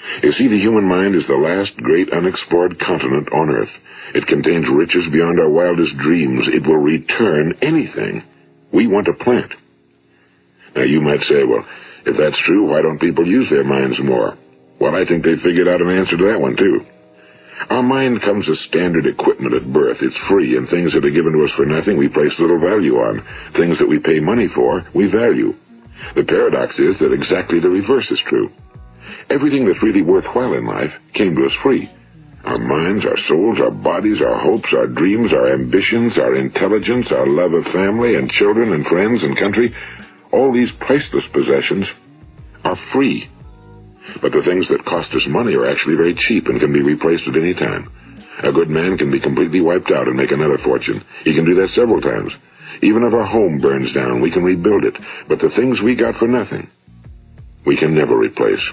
You see, the human mind is the last great unexplored continent on Earth. It contains riches beyond our wildest dreams. It will return anything we want to plant. Now, you might say, well, if that's true, why don't people use their minds more? Well, I think they figured out an answer to that one, too. Our mind comes as standard equipment at birth. It's free, and things that are given to us for nothing we place little value on. Things that we pay money for, we value. The paradox is that exactly the reverse is true. Everything that's really worthwhile in life came to us free. Our minds, our souls, our bodies, our hopes, our dreams, our ambitions, our intelligence, our love of family and children and friends and country, all these priceless possessions are free. But the things that cost us money are actually very cheap and can be replaced at any time. A good man can be completely wiped out and make another fortune. He can do that several times. Even if our home burns down, we can rebuild it. But the things we got for nothing, we can never replace.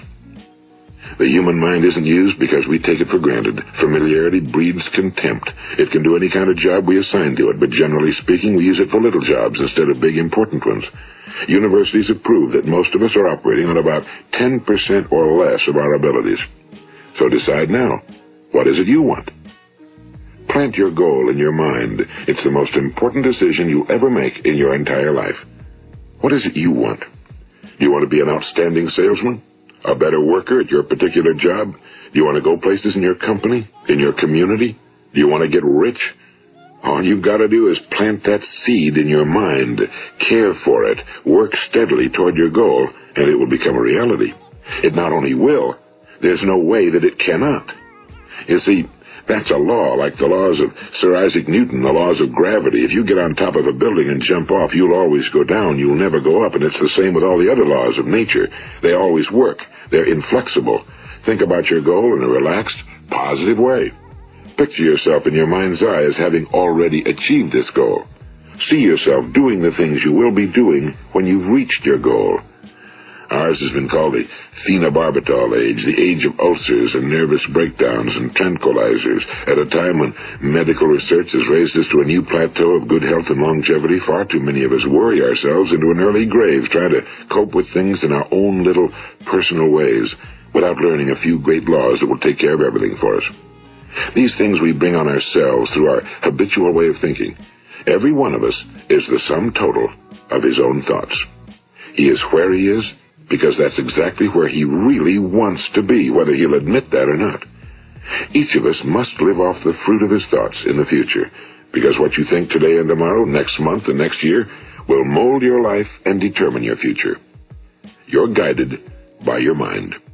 The human mind isn't used because we take it for granted. Familiarity breeds contempt. It can do any kind of job we assign to it, but generally speaking, we use it for little jobs instead of big, important ones. Universities have proved that most of us are operating on about 10% or less of our abilities. So decide now, what is it you want? Plant your goal in your mind. It's the most important decision you'll ever make in your entire life. What is it you want? Do you want to be an outstanding salesman? A better worker at your particular job? Do you want to go places in your company? In your community? Do you want to get rich? All you've got to do is plant that seed in your mind, care for it, work steadily toward your goal, and it will become a reality. It not only will, there's no way that it cannot. You see, that's a law, like the laws of Sir Isaac Newton, the laws of gravity. If you get on top of a building and jump off, you'll always go down, you'll never go up, and it's the same with all the other laws of nature. They always work. They're inflexible. Think about your goal in a relaxed, positive way. Picture yourself in your mind's eye as having already achieved this goal. See yourself doing the things you will be doing when you've reached your goal. Ours has been called the phenobarbital age, the age of ulcers and nervous breakdowns and tranquilizers. At a time when medical research has raised us to a new plateau of good health and longevity, far too many of us worry ourselves into an early grave trying to cope with things in our own little personal ways without learning a few great laws that will take care of everything for us. These things we bring on ourselves through our habitual way of thinking. Every one of us is the sum total of his own thoughts. He is where he is because that's exactly where he really wants to be, whether he'll admit that or not. Each of us must live off the fruit of his thoughts in the future, because what you think today and tomorrow, next month and next year, will mold your life and determine your future. You're guided by your mind.